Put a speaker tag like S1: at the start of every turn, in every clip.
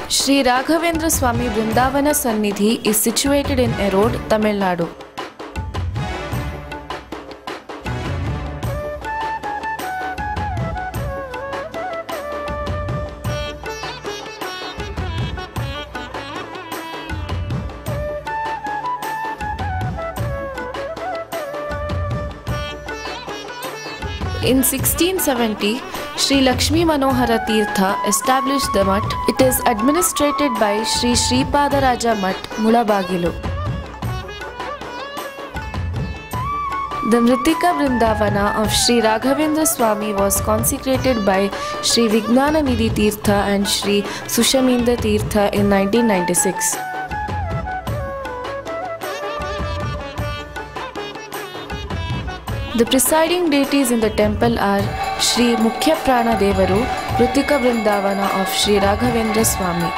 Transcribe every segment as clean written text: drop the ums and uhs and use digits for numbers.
S1: Sri Raghavendra Swami Vrindavana Sannidhi is situated in Erode, Tamil Nadu. In 1670, Sri Lakshmi Manohara Tirtha established the Mutt. It is administrated by Sri Sripadaraja Mutt, Mulabagilu. The Mritika Vrindavana of Sri Raghavendra Swami was consecrated by Sri Vijnananidhi Tirtha and Sri Sushaminda Tirtha in 1996. The presiding deities in the temple are Sri Mukhya Prana Devaru, Mritika Vrindavana of Sri Raghavendra Swami.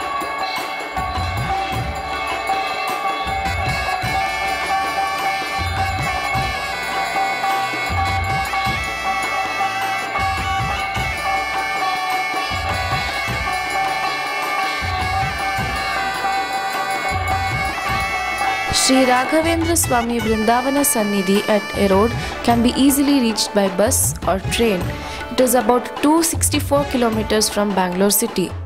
S1: Sri Raghavendra Swami Vrindavana Sannidhi at Erode can be easily reached by bus or train. It is about 264 kilometers from Bangalore city.